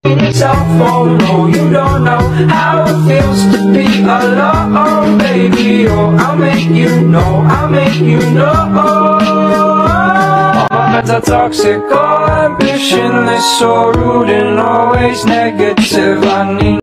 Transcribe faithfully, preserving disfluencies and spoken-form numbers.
Oh no, you don't know how it feels to be alone, baby. Oh, I'll make you know, I'll make you know. All my friends are toxic, all ambitionless, so rude and always negative. I need